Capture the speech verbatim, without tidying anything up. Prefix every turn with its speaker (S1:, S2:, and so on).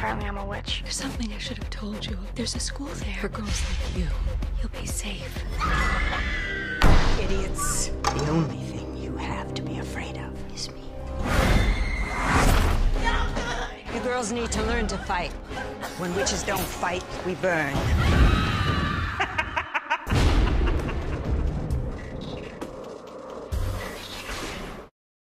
S1: apparently I'm a witch.
S2: There's something I should have told you. There's a school there for girls like you. You'll be safe.
S3: Idiots. The only thing you have to be afraid of is me. You girls need to learn to fight. When witches don't fight, we burn.